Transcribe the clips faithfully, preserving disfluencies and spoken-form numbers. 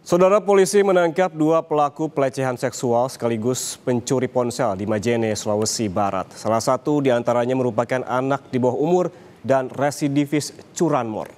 Saudara, polisi menangkap dua pelaku pelecehan seksual sekaligus pencuri ponsel di Majene, Sulawesi Barat. Salah satu diantaranya merupakan anak di bawah umur dan residivis curanmor.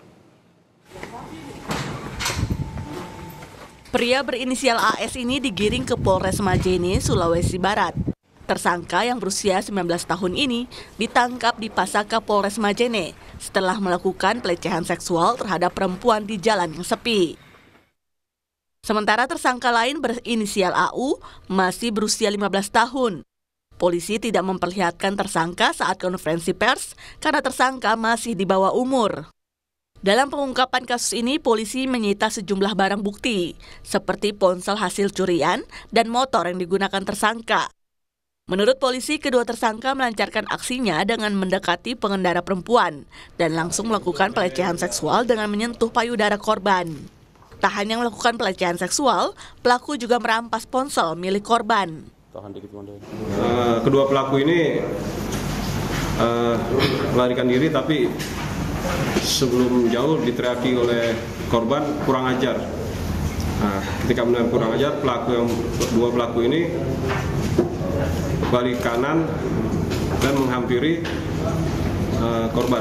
Pria berinisial A S ini digiring ke Polres Majene, Sulawesi Barat. Tersangka yang berusia sembilan belas tahun ini ditangkap di Pasaka Polres Majene setelah melakukan pelecehan seksual terhadap perempuan di jalan yang sepi. Sementara tersangka lain berinisial A U masih berusia lima belas tahun. Polisi tidak memperlihatkan tersangka saat konferensi pers karena tersangka masih di bawah umur. Dalam pengungkapan kasus ini, polisi menyita sejumlah barang bukti, seperti ponsel hasil curian dan motor yang digunakan tersangka. Menurut polisi, kedua tersangka melancarkan aksinya dengan mendekati pengendara perempuan dan langsung melakukan pelecehan seksual dengan menyentuh payudara korban. Tak hanya melakukan pelecehan seksual, pelaku juga merampas ponsel milik korban. Uh, kedua pelaku ini uh, melarikan diri, tapi sebelum jauh diteriaki oleh korban kurang ajar. Nah, ketika benar kurang ajar, pelaku yang dua pelaku ini balik kanan dan menghampiri uh, korban.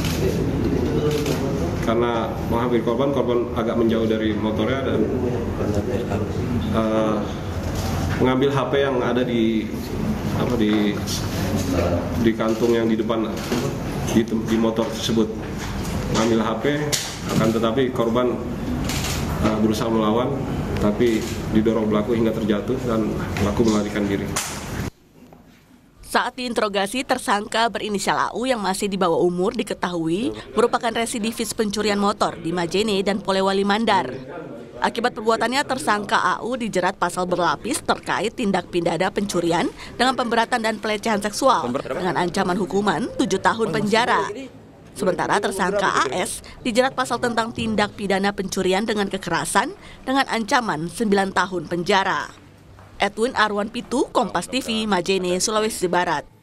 Karena menghampiri korban, korban agak menjauh dari motornya dan uh, mengambil H P yang ada di apa di di kantung yang di depan di, di motor tersebut. Mengambil H P, akan tetapi korban uh, berusaha melawan, tapi didorong pelaku hingga terjatuh dan pelaku melarikan diri. Saat diinterogasi, tersangka berinisial A U yang masih di bawah umur diketahui merupakan residivis pencurian motor di Majene dan Polewali Mandar. Akibat perbuatannya, tersangka A U dijerat pasal berlapis terkait tindak pidana pencurian dengan pemberatan dan pelecehan seksual dengan ancaman hukuman tujuh tahun penjara. Sementara tersangka A S dijerat pasal tentang tindak pidana pencurian dengan kekerasan dengan ancaman sembilan tahun penjara. Edwin Arwan Pitu, Kompas T V, Majene, Sulawesi Barat.